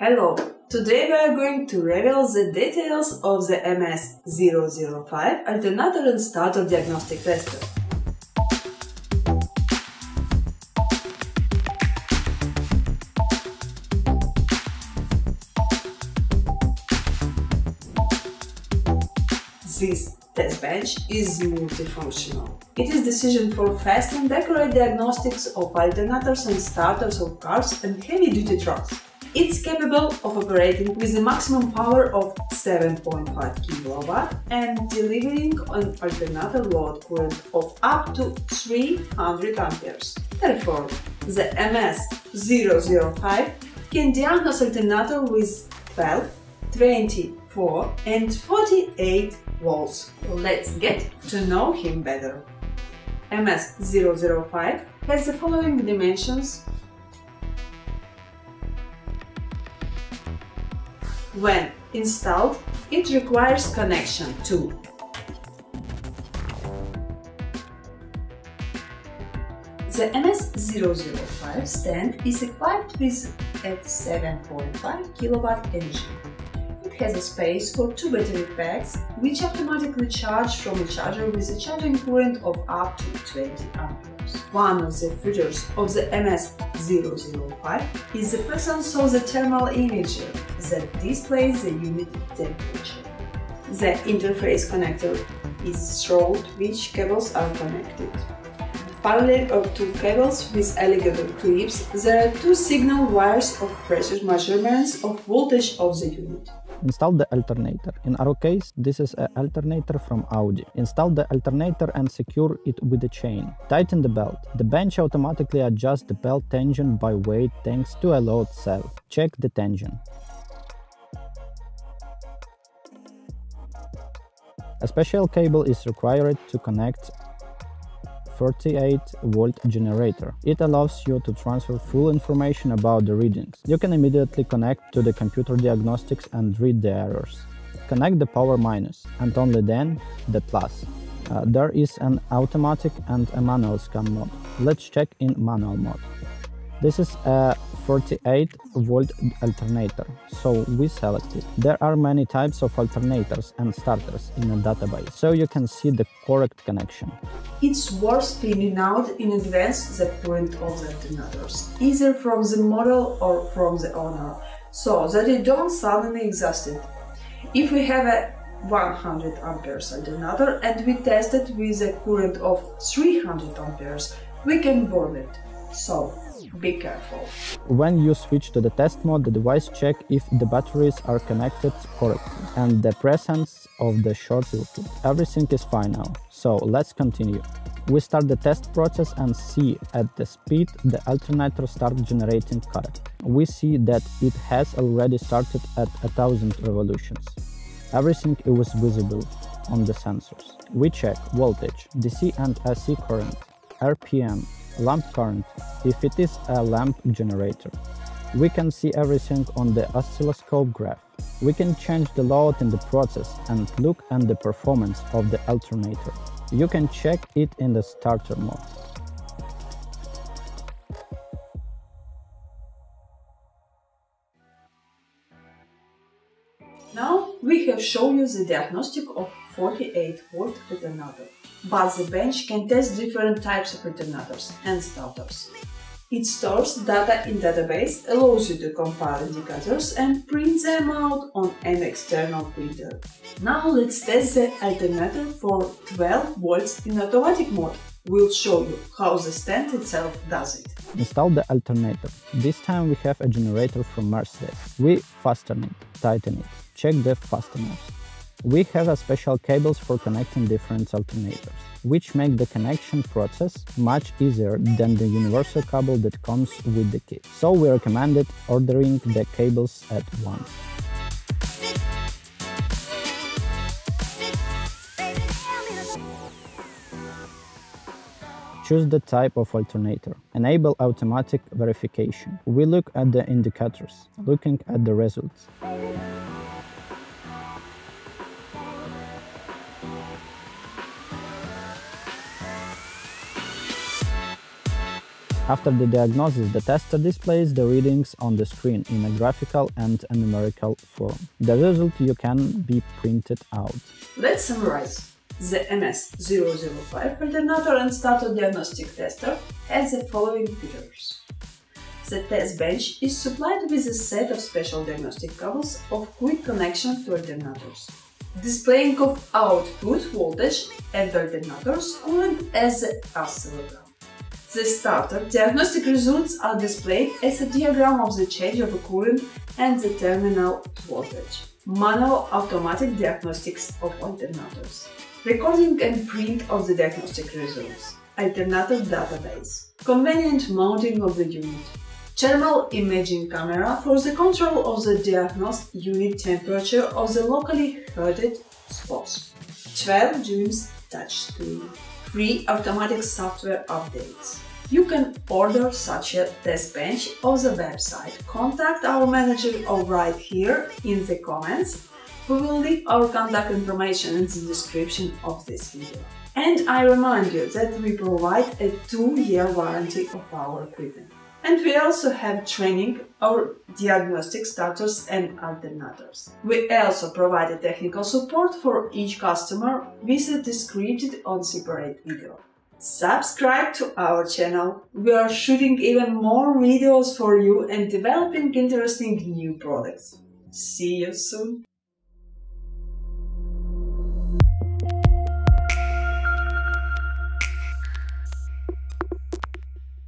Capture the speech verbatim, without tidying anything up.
Hello! Today we are going to reveal the details of the M S zero zero five alternator and starter diagnostic tester. This test bench is multifunctional. It is decision for fast and accurate diagnostics of alternators and starters of cars and heavy-duty trucks. It's capable of operating with a maximum power of seven point five kilowatts and delivering an alternator load current of up to three hundred amperes. Therefore, the M S zero zero five can diagnose alternator with twelve, twenty-four and forty-eight volts. Let's get to know him better. M S zero zero five has the following dimensions. When installed, it requires connection to the M S zero zero five stand is equipped with a seven point five kilowatt engine. It has a space for two battery packs, which automatically charge from a charger with a charging current of up to twenty amperes. One of the features of the M S zero zero five is the presence of the thermal imager that displays the unit temperature. The interface connector is through which cables are connected. Parallel of two cables with alligator clips, there are two signal wires of pressure measurements of voltage of the unit. Install the alternator. In our case, this is an alternator from Audi. Install the alternator and secure it with a chain. Tighten the belt. The bench automatically adjusts the belt tension by weight thanks to a load cell. Check the tension. A special cable is required to connect forty-eight volt generator. It allows you to transfer full information about the readings. You can immediately connect to the computer diagnostics and read the errors. Connect the power minus and only then the plus. Uh, there is an automatic and a manual scan mode. Let's check in manual mode. This is a forty-eight volt alternator, so we select it. There are many types of alternators and starters in a database, so you can see the correct connection. It's worth spinning out in advance the current of the alternators, either from the model or from the owner, so that you don't suddenly exhaust it. If we have a one hundred amperes alternator and we test it with a current of three hundred amperes, we can burn it. So, be careful. When you switch to the test mode, the device checks if the batteries are connected correctly and the presence of the short circuit. Everything is fine now, so let's continue. We start the test process and see at the speed the alternator starts generating current. We see that it has already started at a thousand revolutions. Everything is visible on the sensors. We check voltage, D C and A C current, R P M, lamp current, if it is a lamp generator. We can see everything on the oscilloscope graph. We can change the load in the process and look at the performance of the alternator. You can check it in the starter mode. Now we have shown you the diagnostic of forty-eight volt alternator, but the bench can test different types of alternators and starters. It stores data in database, allows you to compare indicators and print them out on an external printer. Now let's test the alternator for twelve volts in automatic mode. We'll show you how the stand itself does it. Install the alternator. This time we have a generator from Mercedes. We fasten it, tighten it, check the fasteners. We have a special cables for connecting different alternators, which make the connection process much easier than the universal cable that comes with the kit. So we recommended ordering the cables at once. Choose the type of alternator. Enable automatic verification. We look at the indicators, looking at the results. After the diagnosis, the tester displays the readings on the screen in a graphical and a numerical form. The result you can be printed out. Let's summarize. The M S zero zero five alternator and starter diagnostic tester has the following features. The test bench is supplied with a set of special diagnostic cables of quick connection to alternators, displaying of output voltage and alternators current as the oscillogram. The starter diagnostic results are displayed as a diagram of the change of current and the terminal voltage. Manual automatic diagnostics of alternators. Recording and print of the diagnostic results. Alternator database. Convenient mounting of the unit. Thermal imaging camera for the control of the diagnosed unit temperature of the locally heated spots. twelve joules touchscreen. Free automatic software updates. You can order such a test bench on the website. Contact our manager or right here in the comments. We will leave our contact information in the description of this video. And I remind you that we provide a two-year warranty of our equipment. And we also have training our diagnostic starters and alternators. We also provide a technical support for each customer with a described on separate video. Subscribe to our channel. We are shooting even more videos for you and developing interesting new products. See you soon!